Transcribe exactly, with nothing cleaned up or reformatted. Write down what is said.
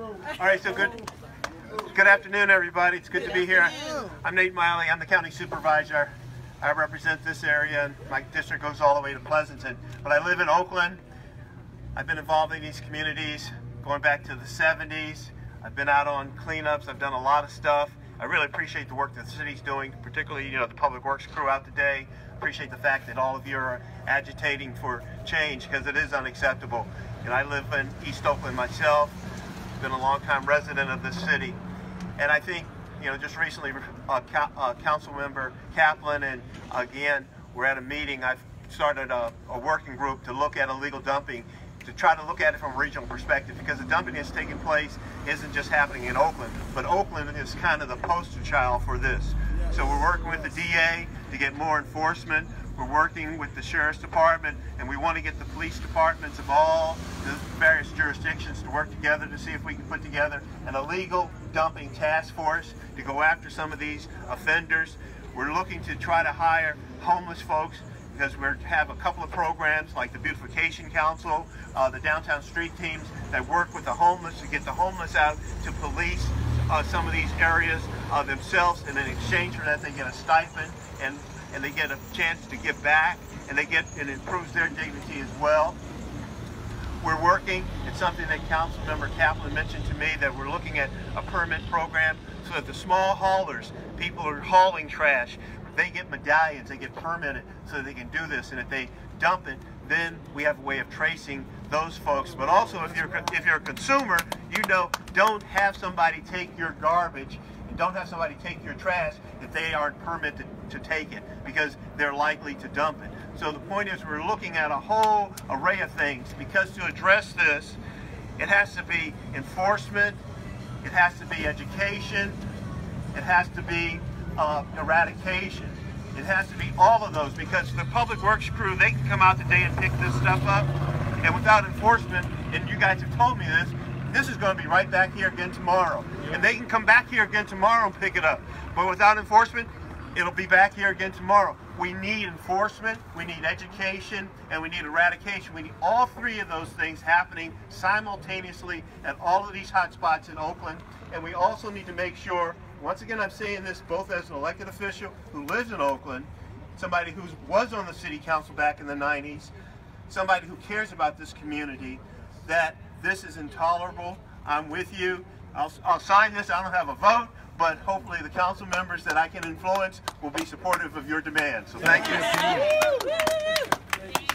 All right, so good good afternoon, everybody. It's good to be here. I'm Nate Miley. I'm the county supervisor. I represent this area, and my district goes all the way to Pleasanton. But I live in Oakland. I've been involved in these communities going back to the seventies. I've been out on cleanups. I've done a lot of stuff. I really appreciate the work that the city's doing, particularly, you know, the public works crew out today. Appreciate the fact that all of you are agitating for change, because it is unacceptable. And I live in East Oakland myself. Been a long-time resident of this city. And I think, you know, just recently, uh, uh, Council Member Kaplan and again, we're at a meeting. I've started a, a working group to look at illegal dumping, to try to look at it from a regional perspective, because the dumping that's taking place isn't just happening in Oakland, but Oakland is kind of the poster child for this. So we're working with the D A to get more enforcement. We're working with the Sheriff's Department, and we want to get the police departments of all the various jurisdictions to work together to see if we can put together an illegal dumping task force to go after some of these offenders. We're looking to try to hire homeless folks, because we have a couple of programs like the Beautification Council, uh, the downtown street teams that work with the homeless to get the homeless out to police uh, some of these areas uh, themselves, and in exchange for that they get a stipend, and, and they get a chance to give back, and they get, it improves their dignity as well. We're working, it's something that Councilmember Kaplan mentioned to me, that we're looking at a permit program so that the small haulers, people who are hauling trash, they get medallions, they get permitted so that they can do this, and if they dump it, then we have a way of tracing those folks. But also, if you're if you're a consumer, you know, don't have somebody take your garbage, and don't have somebody take your trash if they aren't permitted to take it, because they're likely to dump it. So the point is, we're looking at a whole array of things, because to address this, it has to be enforcement, it has to be education, it has to be Uh, eradication. It has to be all of those, because the public works crew, they can come out today and pick this stuff up, and without enforcement, and you guys have told me this, this is going to be right back here again tomorrow. And they can come back here again tomorrow and pick it up. But without enforcement, it'll be back here again tomorrow. We need enforcement, we need education, and we need eradication. We need all three of those things happening simultaneously at all of these hot spots in Oakland. And we also need to make sure, once again, I'm saying this both as an elected official who lives in Oakland, somebody who was on the city council back in the nineties, somebody who cares about this community, that this is intolerable. I'm with you. I'll, I'll sign this. I don't have a vote, but hopefully the council members that I can influence will be supportive of your demands. So thank you.